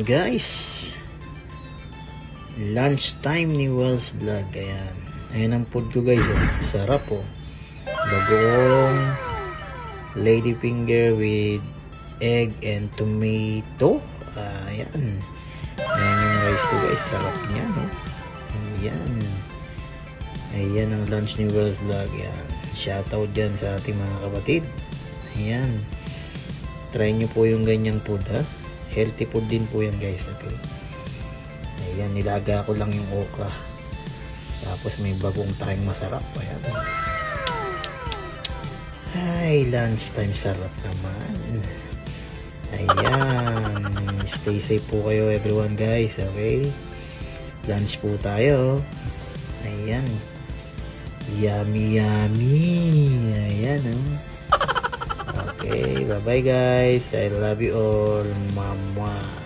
guys, lunch time ni Welzzz vlog. Ayan ang food ko guys, sarap bagoong lady finger with egg and tomato. Ayan yung rice ko guys, sarap niya ayan ang lunch ni Welzzz vlog. Shoutout dyan sa ating mga kapatid. Ayan, try nyo po yung ganyang food healthy food din po yan guys. Okay, ayan, nilaga ko lang yung okra, tapos may bagong tayong masarap. Ayan, ay lunch time, sarap naman. Ayan, stay safe po kayo everyone guys. Okay, lunch po tayo. Ayan, yummy. Ayan okay, bye bye guys, I love you all, mama.